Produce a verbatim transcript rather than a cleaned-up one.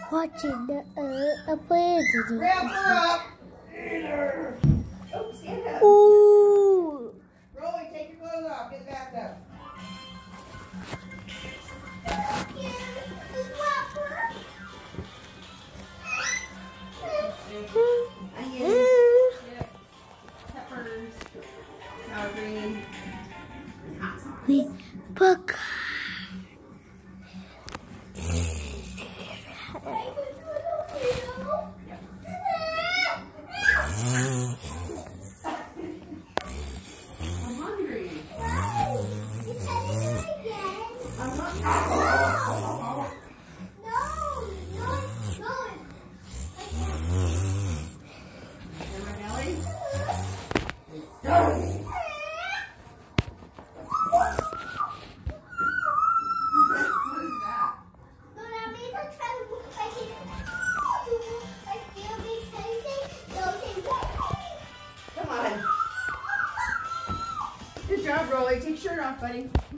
watching the uh, a president. Wrap her up. Either. Oh, stand up. Ooh. Rolly, take your clothes off. Get back up. Onions, chips, peppers, sour cream, hot sauce. We book. I'm hungry. I'm hungry. In my belly? Go! Come on. Good job, Rolly. Take your shirt off, buddy.